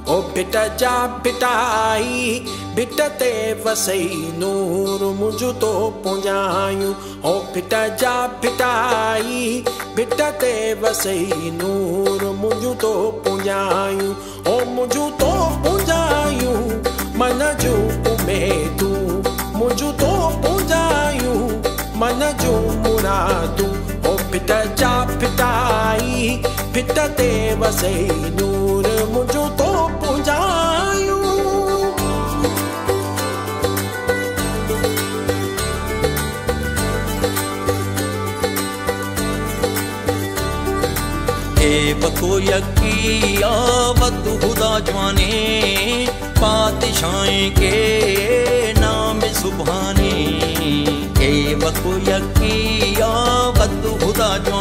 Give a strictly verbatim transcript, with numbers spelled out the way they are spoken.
ओ भिट जा भिटाई भिट ते वसई नूर मुझ तो पुंजायूं ओ भिट जा भिटाई भिट ते वसई नूर मुझ तो पुंजायूं ओ मुझ तो पुंजायूं मन जो उमेदूं मुझ तो पुंजायूं मन जो मुरादूं ओ भिट जा भिटाई भिट ते वसई नूर मुझ तो पुंजायूं ए बको यकिया वद खुदा जवाने पातशाही के नाम सुभाने ए बको यकिया वद खुदा जवाने